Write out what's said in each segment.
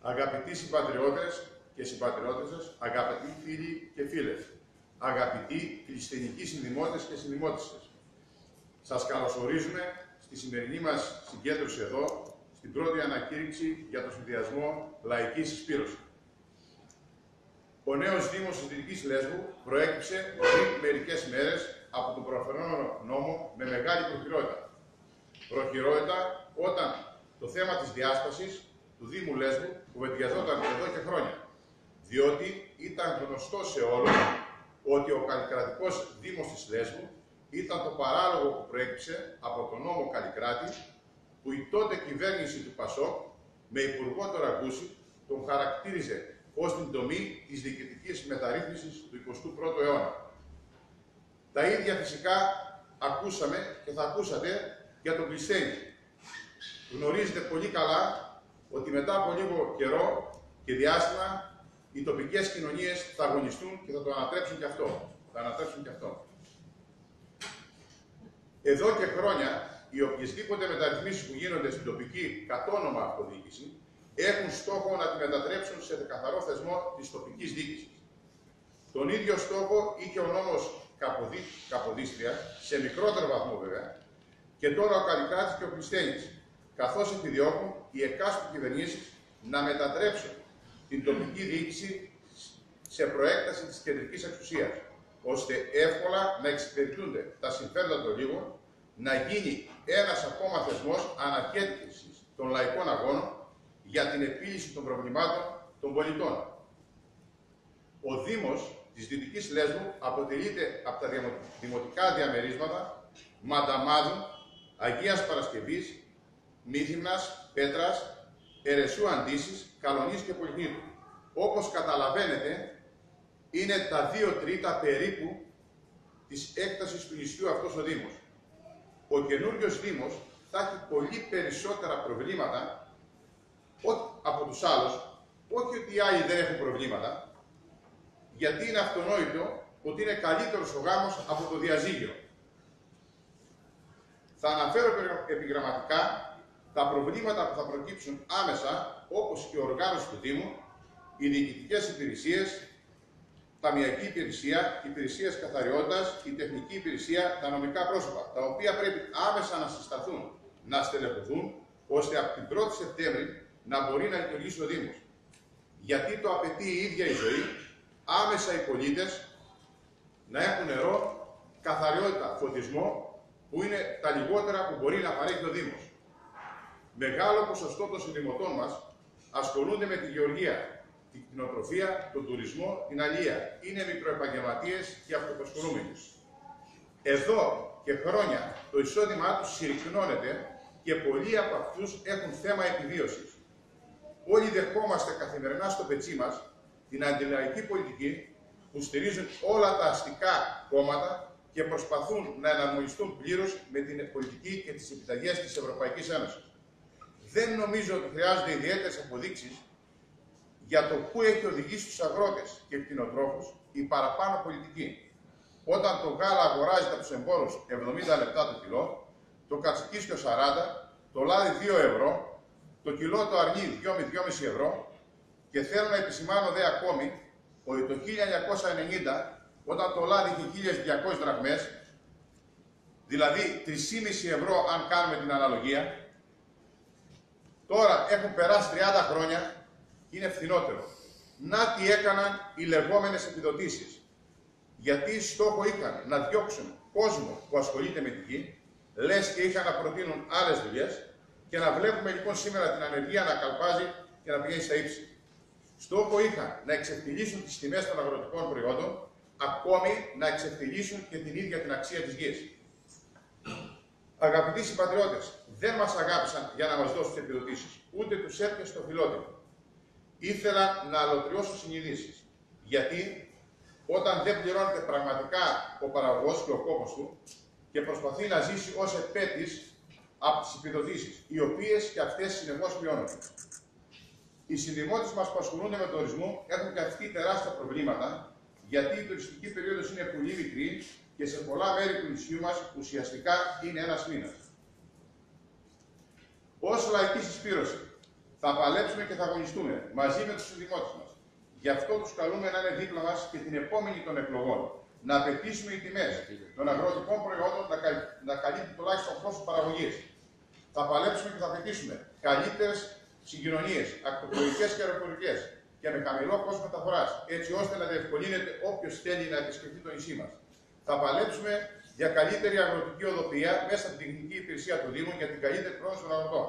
Αγαπητοί συμπατριώτες και συμπατριώτες σας, αγαπητοί φίλοι και φίλες, αγαπητοί κλειστενικοί συνδημότες και συνδημότισσες, σας καλωσορίζουμε στη σημερινή μας συγκέντρωση εδώ, στην πρώτη ανακήρυξη για το συνδυασμό Λαϊκή Συσπήρωση. Ο νέος Δήμος της Δυτικής Λέσβου προέκυψε πριν μερικές μέρες από τον προφερόμενο νόμο με μεγάλη προχειρότητα. Προχειρότητα όταν το θέμα της διάσπασης του Δήμου Λέσβου κουβεντιαζόταν εδώ και χρόνια, διότι ήταν γνωστό σε όλους ότι ο καλλικρατικός Δήμος της Λέσβου ήταν το παράλογο που προέκυψε από τον νόμο Καλλικράτη, που η τότε κυβέρνηση του ΠΑΣΟΚ με υπουργό τον Ραγκούση τον χαρακτήριζε ως την τομή της διοικητικής μεταρρύθμισης του 21ου αιώνα. Τα ίδια φυσικά ακούσαμε και θα ακούσατε για τον Κλεισθένη. Γνωρίζετε πολύ καλά ότι μετά από λίγο καιρό και διάστημα οι τοπικές κοινωνίες θα αγωνιστούν και θα το ανατρέψουν και αυτό. Εδώ και χρόνια οι οποιασδήποτε μεταρρυθμίσεις που γίνονται στην τοπική κατόνομα αυτοδιοίκηση έχουν στόχο να τη μετατρέψουν σε καθαρό θεσμό της τοπικής διοίκησης. Τον ίδιο στόχο είχε ο νόμος Καποδίστρια, σε μικρότερο βαθμό βέβαια, και τώρα ο Καλλικράτης και ο Κλεισθένης, καθώς επιδιώκουν οι εκάστοτε κυβερνήσεις να μετατρέψουν την τοπική διοίκηση σε προέκταση της κεντρικής εξουσίας, ώστε εύκολα να εξυπηρετούνται τα συμφέροντα των λίγων, να γίνει ένας ακόμα θεσμός ανακέτησης των λαϊκών αγώνων για την επίλυση των προβλημάτων των πολιτών. Ο Δήμος της Δυτικής Λέσβου αποτελείται από τα δημοτικά διαμερίσματα Μανταμάδου, Αγίας Παρασκευής, Μύθυμνας, Πέτρας, Ερεσού Αντίσης, Καλονής και Πολυχνήτου. Όπως καταλαβαίνετε, είναι τα 2/3 περίπου της έκτασης του νησιού αυτός ο Δήμος. Ο καινούριος Δήμος θα έχει πολύ περισσότερα προβλήματα από τους άλλους, όχι ότι οι άλλοι δεν έχουν προβλήματα, γιατί είναι αυτονόητο ότι είναι καλύτερος ο γάμος από το διαζύγιο. Θα αναφέρω επιγραμματικά τα προβλήματα που θα προκύψουν άμεσα, όπως και η οργάνωση του Δήμου, οι διοικητικές υπηρεσίες, ταμιακή υπηρεσία, υπηρεσίες καθαριότητας, η τεχνική υπηρεσία, τα νομικά πρόσωπα, τα οποία πρέπει άμεσα να συσταθούν, να στελεχωθούν, ώστε από την 1η Σεπτέμβρη να μπορεί να λειτουργήσει ο Δήμος. Γιατί το απαιτεί η ίδια η ζωή, άμεσα οι πολίτες να έχουν νερό, καθαριότητα, φωτισμό, που είναι τα λιγότερα που μπορεί να παρέχει ο Δήμος. Μεγάλο ποσοστό των συνδημοτών μας ασχολούνται με τη γεωργία, την κτηνοτροφία, τον τουρισμό, την αλληλεία. Είναι μικροεπαγγελματίες και αυτοπασχολούμενοι. Εδώ και χρόνια το εισόδημά τους συρρυκνώνεται και πολλοί από αυτούς έχουν θέμα επιβίωσης. Όλοι δεχόμαστε καθημερινά στο πετσί μας την αντιλαϊκή πολιτική που στηρίζουν όλα τα αστικά κόμματα και προσπαθούν να εναρμονιστούν πλήρως με την πολιτική και τις επιταγές της Ευρωπαϊκής Ένωσης. Δεν νομίζω ότι χρειάζονται ιδιαίτερες αποδείξεις για το πού έχει οδηγήσει τους αγρότες και κτηνοτρόφους η παραπάνω πολιτική. Όταν το γάλα αγοράζεται από τους εμπόρους 70 λεπτά το κιλό, το κατσικίσιο 40, το λάδι 2 ευρώ, το κιλό το αρνί 2,5 ευρώ, και θέλω να επισημάνω δε ακόμη ότι το 1990, όταν το λάδι είχε 1.200 δραχμές, δηλαδή 3,5 ευρώ αν κάνουμε την αναλογία, τώρα έχουν περάσει 30 χρόνια, είναι φθηνότερο. Να τι έκαναν οι λεγόμενες επιδοτήσεις. Γιατί στόχο είχαν να διώξουν κόσμο που ασχολείται με τη γη, λες και είχαν να προτείνουν άλλες δουλειές, και να βλέπουμε λοιπόν σήμερα την ανεργία να καλπάζει και να πηγαίνει στα ύψη. Στόχο είχαν να εξευτελίσουν τις τιμές των αγροτικών προϊόντων, ακόμη να εξευτελίσουν και την ίδια την αξία της γης. Αγαπητοί συμπατριώτες, δεν μας αγάπησαν για να μας δώσουν τις επιδοτήσεις, ούτε τους έπιασε στο φιλότιμο. Ήθελαν να αλωτριώσουν συνειδήσεις. Γιατί όταν δεν πληρώνεται πραγματικά ο παραγωγός και ο κόπος του και προσπαθεί να ζήσει ως επέτης από τις επιδοτήσεις, οι οποίες και αυτές συνεχώς μειώνονται. Οι συνδημότες μας που ασχολούνται με τον τουρισμό έχουν και αυτοί τεράστια προβλήματα, γιατί η τουριστική περίοδος είναι πολύ μικρή και σε πολλά μέρη του νησιού μας ουσιαστικά είναι ένας μήνας. Ως λαϊκή συσπήρωση, Θα παλέψουμε και θα αγωνιστούμε μαζί με τους συνδημότες μας. Γι' αυτό τους καλούμε να είναι δίπλα μας και την επόμενη των εκλογών. Να απαιτήσουμε οι τιμές των αγροτικών προϊόντων να καλύπτουν τουλάχιστον κόστος παραγωγής. Θα παλέψουμε και θα απαιτήσουμε καλύτερες συγκοινωνίες, ακτοπλοϊκές και αεροπορικές και με χαμηλό κόστος μεταφοράς, έτσι ώστε να διευκολύνεται όποιος θέλει να επισκεφτεί το νησί μας. Θα παλέψουμε για καλύτερη αγροτική οδοποιία μέσα από την τεχνική υπηρεσία του Δήμου για την καλύτερη πρόσβαση των αγροτών.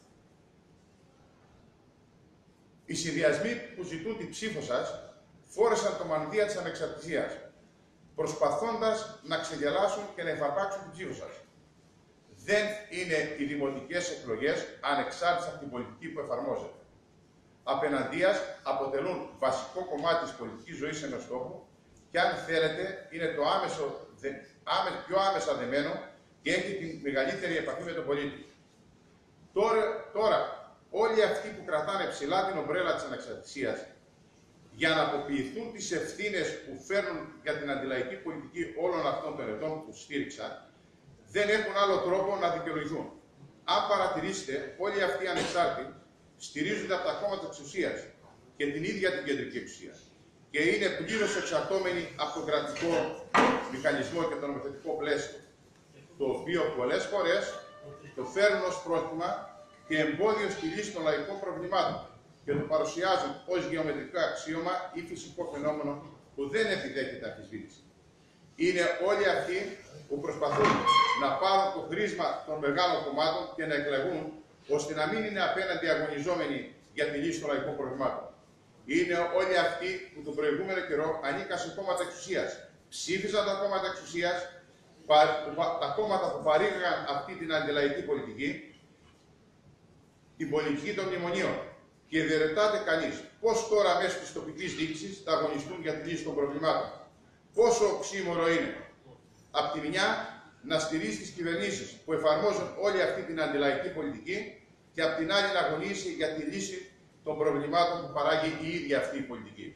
Οι συνδυασμοί που ζητούν την ψήφο σας φόρεσαν το μανδύα της ανεξαρτησίας, προσπαθώντας να ξεγελάσουν και να εφαρπάξουν την ψήφο σας. Δεν είναι οι δημοτικές εκλογές ανεξάρτητες από την πολιτική που εφαρμόζεται. Απέναντίας αποτελούν βασικό κομμάτι της πολιτικής ζωής ενός τόπου και αν θέλετε είναι το πιο άμεσα δεμένο και έχει τη μεγαλύτερη επαφή με τον πολίτη. Τώρα όλοι αυτοί που κρατάνε ψηλά την ομπρέλα της ανεξαρτησίας για να αποποιηθούν τις ευθύνες που φέρνουν για την αντιλαϊκή πολιτική όλων αυτών των ετών που στήριξαν, δεν έχουν άλλο τρόπο να δικαιολογηθούν. Αν παρατηρήσετε, όλοι αυτοί οι ανεξάρτητοι στηρίζονται από τα κόμματα της εξουσίας και την ίδια την κεντρική εξουσία και είναι πλήρως εξαρτώμενοι από τον κρατικό μηχανισμό και το νομοθετικό πλαίσιο, το οποίο πολλές φορές το φέρνουν ως πρόστιμα και εμπόδιο στη λύση των λαϊκών προβλημάτων και το παρουσιάζουν ως γεωμετρικό αξίωμα ή φυσικό φαινόμενο που δεν επιδέχεται αμφισβήτηση. Είναι όλοι αυτοί που προσπαθούν να πάρουν το χρήσμα των μεγάλων κομμάτων και να εκλεγούν, ώστε να μην είναι απέναντι αγωνιζόμενοι για τη λύση των λαϊκών προβλημάτων. Είναι όλοι αυτοί που τον προηγούμενο καιρό ανήκαν σε κόμματα εξουσίας. Ψήφισαν τα κόμματα εξουσίας, τα κόμματα που παρήγαγαν αυτή την αντιλαϊκή πολιτική, την πολιτική των μνημονίων. Και διερετάται κανείς πώς τώρα μέσω της τοπικής διοίκησης θα αγωνιστούν για τη λύση των προβλημάτων. Πόσο οξύμορο είναι, απ' τη μια, να στηρίζει τις κυβερνήσεις που εφαρμόζουν όλη αυτή την αντιλαϊκή πολιτική και απ' την άλλη να αγωνίσει για τη λύση των προβλημάτων που παράγει η ίδια αυτή η πολιτική.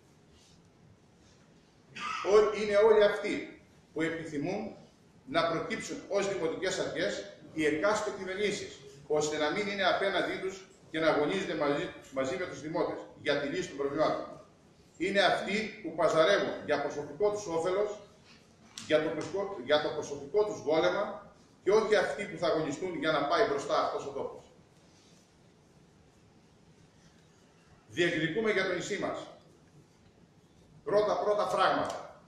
Είναι όλοι αυτοί που επιθυμούν να προκύψουν ως δημοτικές αρχές οι εκάστοτε κυβερνήσεις, ώστε να μην είναι απέναντί τους και να αγωνίζονται μαζί με τους δημότες για τη λύση των προβλημάτων. Είναι αυτοί που παζαρεύουν για προσωπικό τους όφελος, για το προσωπικό τους βόλεμα και όχι αυτοί που θα αγωνιστούν για να πάει μπροστά αυτός ο τόπος. Διεκδικούμε για το νησί μας πρώτα φράγματα.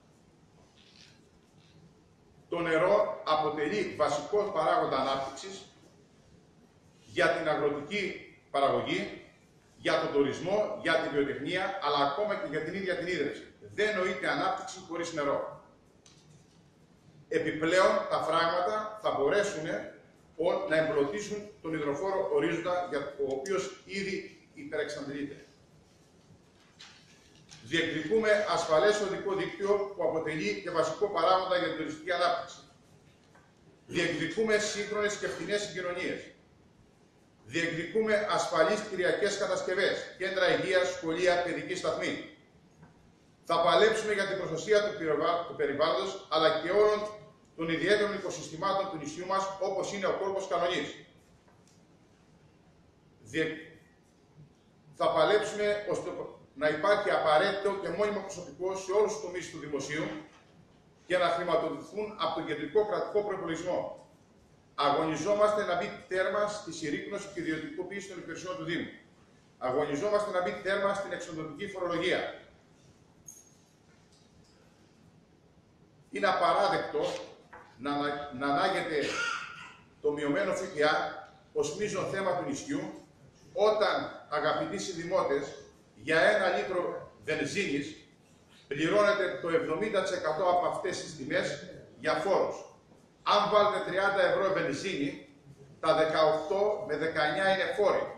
Το νερό αποτελεί βασικό παράγοντα ανάπτυξης για την αγροτική παραγωγή, για τον τουρισμό, για την βιοτεχνία, αλλά ακόμα και για την ίδια την ίδρυυση. Δεν νοείται ανάπτυξη χωρίς νερό. Επιπλέον, τα φράγματα θα μπορέσουν να εμπλωτίσουν τον υδροφόρο ορίζοντα, ο οποίος ήδη υπερεξαντλείται. Διεκδικούμε ασφαλές οδικό δίκτυο που αποτελεί και βασικό παράγοντα για την τουριστική ανάπτυξη. Διεκδικούμε σύγχρονες και φθηνές συγκοινωνίες. Διεκδικούμε ασφαλείς κτηριακές κατασκευές, κέντρα υγείας, σχολεία, παιδική σταθμή. Θα παλέψουμε για την προστασία του περιβάλλοντος, αλλά και όλων των ιδιαίτερων οικοσυστημάτων του νησιού μας, όπως είναι ο κόρπος Κανονής. Θα παλέψουμε ώστε να υπάρχει απαραίτητο και μόνιμο προσωπικό σε όλους τους τομείς του δημοσίου και να χρηματοδοτηθούν από τον κεντρικό κρατικό προϋπολογισμό. Αγωνιζόμαστε να μπει τέρμα στη συρρίκνωση και ιδιωτικοποίηση των υπηρεσιών του Δήμου. Αγωνιζόμαστε να μπει τέρμα στην εξοδοτική φορολογία. Είναι απαράδεκτο να ανάγεται το μειωμένο ΦΠΑ ως μείζον θέμα του νησιού, όταν, αγαπητοί συνδημότες, για 1 λίτρο βενζίνης πληρώνεται το 70% από αυτές τις τιμές για φόρους. Αν βάλετε 30 ευρώ βενζίνη, τα 18 με 19 είναι φόροι.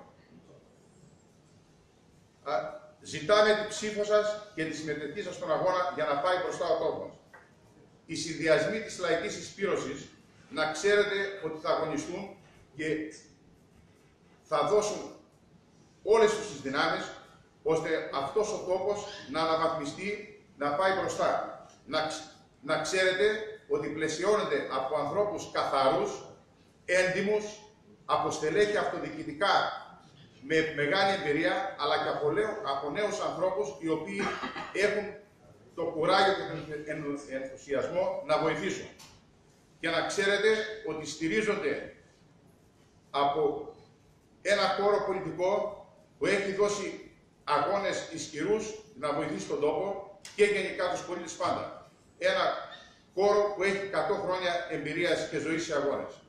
Ζητάμε την ψήφο σας και τη συμμετοχή σας στον αγώνα για να πάει μπροστά ο τόπος. Οι συνδυασμοί της λαϊκής εισπύρωσης, να ξέρετε ότι θα αγωνιστούν και θα δώσουν όλες τους τις δυνάμεις, ώστε αυτός ο τόπος να αναβαθμιστεί, να πάει μπροστά. Να ξέρετε ότι πλαισιώνεται από ανθρώπους καθαρούς, έντιμους, από στελέχη αυτοδιοικητικά με μεγάλη εμπειρία, αλλά και από νέους ανθρώπους οι οποίοι έχουν το κουράγιο και τον ενθουσιασμό να βοηθήσουν. Και να ξέρετε ότι στηρίζονται από ένα χώρο πολιτικό που έχει δώσει αγώνες ισχυρούς να βοηθήσει τον τόπο και γενικά τους πολίτες πάντα. Ένα χώρο που έχει 100 χρόνια εμπειρίας και ζωής σε αγώνες.